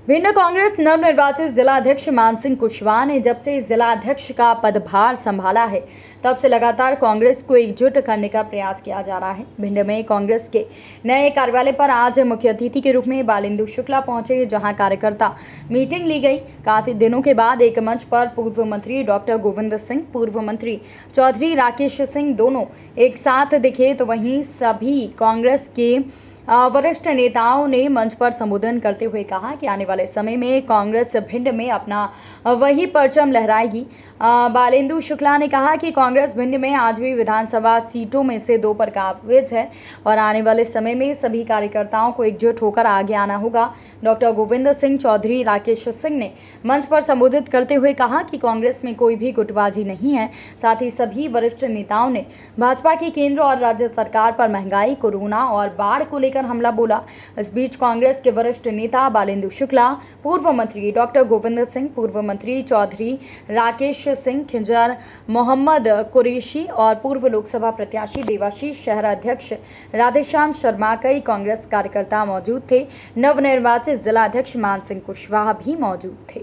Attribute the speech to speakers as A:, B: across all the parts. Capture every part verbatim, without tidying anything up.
A: भिंड कांग्रेस नवनिर्वाचित जिलाध्यक्ष मानसिंह कुशवाहा ने जब से जिलाध्यक्ष का पदभार संभाला है तब से लगातार कांग्रेस को एकजुट करने का प्रयास किया जा रहा है। भिंड में कांग्रेस के नए कार्यालय पर आज मुख्य अतिथि के रूप में बालेंदु शुक्ला पहुंचे, जहां कार्यकर्ता मीटिंग ली गई। काफी दिनों के बाद एक मंच पर पूर्व मंत्री डॉक्टर गोविंद सिंह, पूर्व मंत्री चौधरी राकेश सिंह दोनों एक साथ दिखे, तो वहीं सभी कांग्रेस के वरिष्ठ नेताओं ने मंच पर संबोधन करते हुए कहा कि आने वाले समय में कांग्रेस भिंड में अपना वही परचम लहराएगी। बालेंदु शुक्ला ने कहा कि कांग्रेस भिंड में आज भी विधानसभा सीटों में से दो पर काबिज है और आने वाले समय में सभी कार्यकर्ताओं को एकजुट होकर आगे आना होगा। डॉक्टर गोविंद सिंह, चौधरी राकेश सिंह ने मंच पर संबोधित करते हुए कहा कि कांग्रेस में कोई भी गुटबाजी नहीं है। साथ ही सभी वरिष्ठ नेताओं ने भाजपा की केंद्र और राज्य सरकार पर महंगाई, कोरोना और बाढ़ को लेकर हमला बोला। इस बीच कांग्रेस के वरिष्ठ नेता बालेंदु शुक्ला, पूर्व मंत्री डॉक्टर गोविंद सिंह, पूर्व मंत्री चौधरी राकेश सिंह, खिंजर मोहम्मद कुरैशी और पूर्व लोकसभा प्रत्याशी देवाशीष शहर अध्यक्ष राधेश्याम शर्मा, कई कांग्रेस कार्यकर्ता मौजूद थे। नवनिर्वाचित जिलाध्यक्ष मानसिंह कुशवाहा भी मौजूद थे।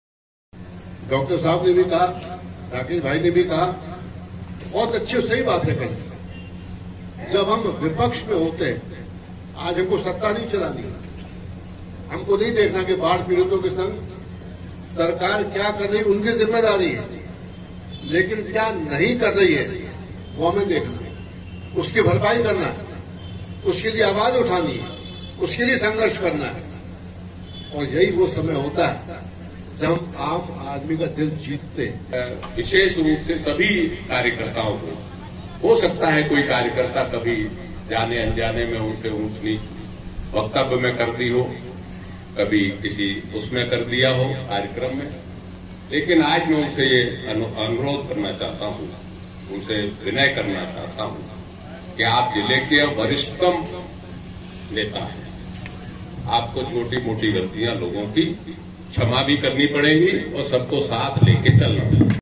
B: डॉक्टर साहब ने भी कहा, राकेश भाई ने भी कहा, बहुत अच्छी सही बात है। कहीं जब हम विपक्ष में होते हैं, आज हमको सत्ता नहीं चलानी, हमको नहीं देखना कि बाढ़ पीड़ितों के संग सरकार क्या कर रही है, उनकी जिम्मेदारी है, लेकिन क्या नहीं कर रही है वो हमें देखना है, उसकी भरपाई करना है, उसके लिए आवाज उठानी है, उसके लिए संघर्ष करना है। और यही वो समय होता है जब हम आम आदमी का दिल जीतते हैं।
C: विशेष रूप से सभी कार्यकर्ताओं को, हो सकता है कोई कार्यकर्ता कभी जाने अनजाने में उनसे ऊंच नीच वक्तव्य में कर दी हो, कभी किसी उसमें कर दिया हो कार्यक्रम में, लेकिन आज मैं उनसे ये अनुरोध करना चाहता हूं, उनसे विनय करना चाहता हूं कि आप जिले के वरिष्ठतम नेता हैं, आपको छोटी मोटी गलतियां लोगों की क्षमा भी करनी पड़ेगी और सबको साथ लेके चलना।